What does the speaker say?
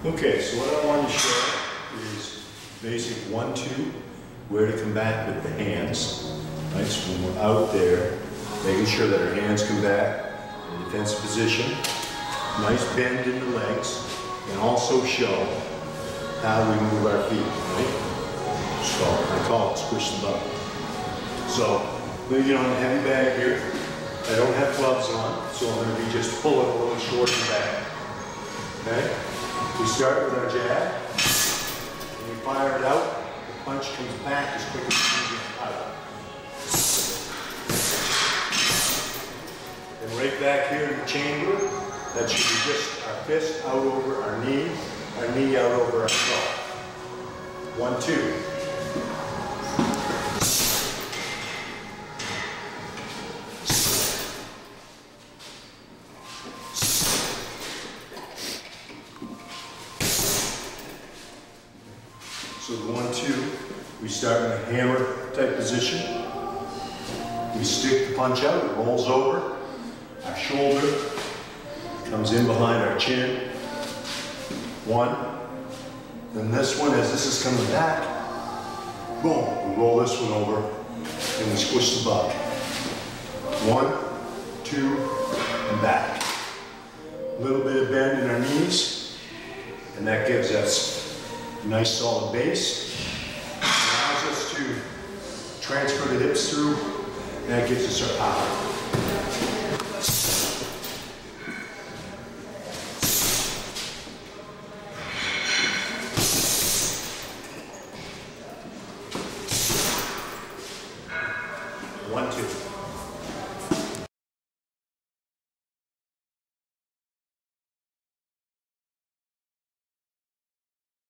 Okay, so what I want to show is basic 1-2, where to come back with the hands. Right, so when we're out there, making sure that our hands come back in defensive position, nice bend in the legs, and also show how we move our feet, right? So I call it squish the butt. So I'm going to get on a heavy bag here. I don't have gloves on, so I'm going to be just pulling a little short and back. Okay? We start with our jab, and we fire it out. The punch comes back as quick as we can get out. And right back here in the chamber, that should be just our fist out over our knee out over our skull. 1-2. So the 1-2, we start in a hammer type position. We stick the punch out, it rolls over. Our shoulder comes in behind our chin. 1. Then this one, as this is coming back, boom, we roll this one over and we squish the butt. 1, 2, and back. A little bit of bend in our knees, and that gives us a nice solid base. Allows us to transfer the hips through, and that gives us our power. One, two.